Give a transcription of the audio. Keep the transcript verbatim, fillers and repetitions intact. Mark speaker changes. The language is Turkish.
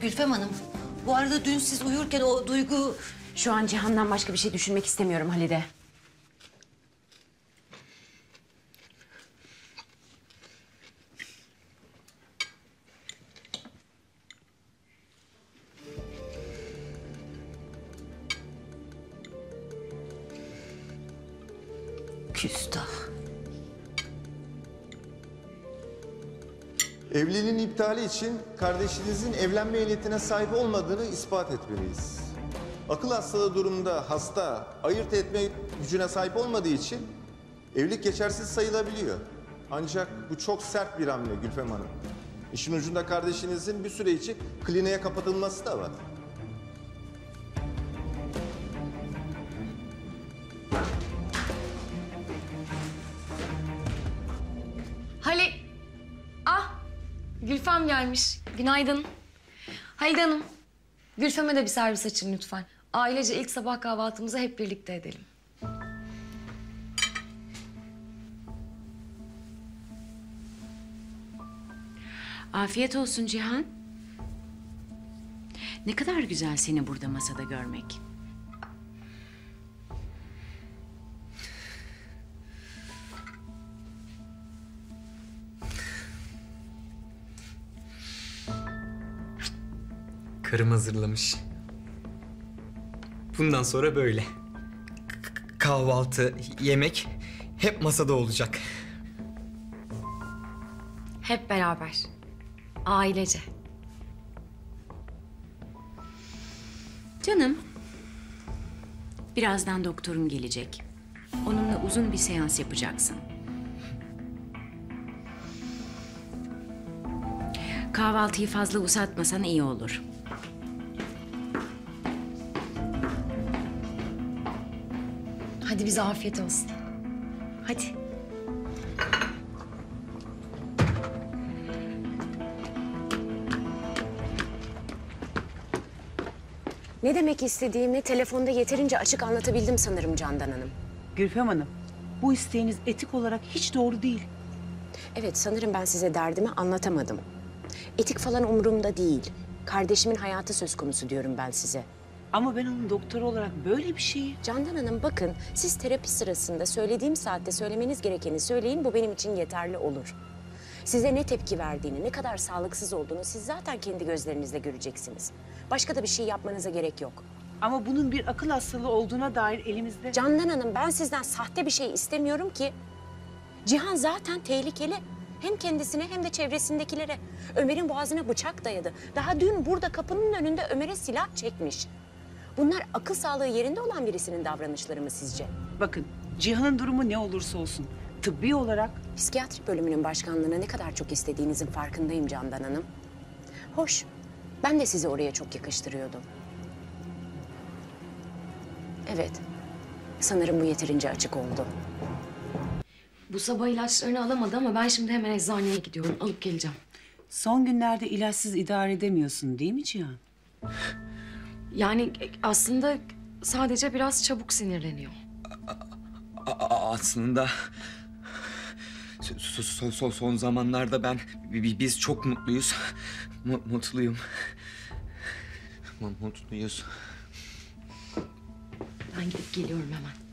Speaker 1: Gülfem Hanım, bu arada dün siz uyurken o Duygu...
Speaker 2: Şu an Cihan'dan başka bir şey düşünmek istemiyorum Halide.
Speaker 1: Küstah.
Speaker 3: Evliliğin iptali için kardeşinizin evlenme ehliyetine sahip olmadığını ispat etmeliyiz. Akıl hastalığı durumunda hasta ayırt etme gücüne sahip olmadığı için evlilik geçersiz sayılabiliyor. Ancak bu çok sert bir hamle Gülfem Hanım. İşin ucunda kardeşinizin bir süre için kliniğe kapatılması da var.
Speaker 4: Halil... Ah! Gülfem gelmiş. Günaydın. Halide Hanım, Gülfem'e de bir servis açın lütfen. Ailece ilk sabah kahvaltımızı hep birlikte edelim.
Speaker 2: Afiyet olsun Cihan. Ne kadar güzel seni burada masada görmek.
Speaker 5: Karım hazırlamış. Bundan sonra böyle. K- kahvaltı, yemek hep masada olacak.
Speaker 4: Hep beraber. Ailece.
Speaker 2: Canım, birazdan doktorun gelecek. Onunla uzun bir seans yapacaksın. Kahvaltıyı fazla uzatmasan iyi olur.
Speaker 4: Hadi bize afiyet olsun.
Speaker 2: Hadi. Ne demek istediğimi telefonda yeterince açık anlatabildim sanırım Candan Hanım.
Speaker 6: Gülfem Hanım, bu isteğiniz etik olarak hiç doğru değil.
Speaker 2: Evet, sanırım ben size derdimi anlatamadım. Etik falan umurumda değil. Kardeşimin hayatı söz konusu diyorum ben size.
Speaker 6: Ama ben onun doktoru olarak böyle bir şeyi...
Speaker 2: Candan Hanım bakın, siz terapi sırasında söylediğim saatte söylemeniz gerekeni söyleyin, bu benim için yeterli olur. Size ne tepki verdiğini, ne kadar sağlıksız olduğunu siz zaten kendi gözlerinizle göreceksiniz. Başka da bir şey yapmanıza gerek yok.
Speaker 6: Ama bunun bir akıl hastalığı olduğuna dair elimizde...
Speaker 2: Candan Hanım, ben sizden sahte bir şey istemiyorum ki. Cihan zaten tehlikeli. Hem kendisine hem de çevresindekilere. Ömer'in boğazına bıçak dayadı. Daha dün burada kapının önünde Ömer'e silah çekmiş. Bunlar akıl sağlığı yerinde olan birisinin davranışları mı sizce?
Speaker 6: Bakın, Cihan'ın durumu ne olursa olsun, tıbbi olarak...
Speaker 2: Psikiyatri bölümünün başkanlığına ne kadar çok istediğinizin farkındayım Candan Hanım. Hoş, ben de sizi oraya çok yakıştırıyordum. Evet, sanırım bu yeterince açık oldu.
Speaker 4: Bu sabah ilaçlarını alamadı ama ben şimdi hemen eczaneye gidiyorum. Alıp geleceğim.
Speaker 6: Son günlerde ilaçsız idare edemiyorsun değil mi Cihan?
Speaker 4: Yani aslında sadece biraz çabuk sinirleniyor.
Speaker 5: A- a- aslında son, son, son, son zamanlarda ben bi- biz çok mutluyuz. Mu- mutluyum. Mu- Mutluyuz.
Speaker 4: Ben gidip geliyorum hemen.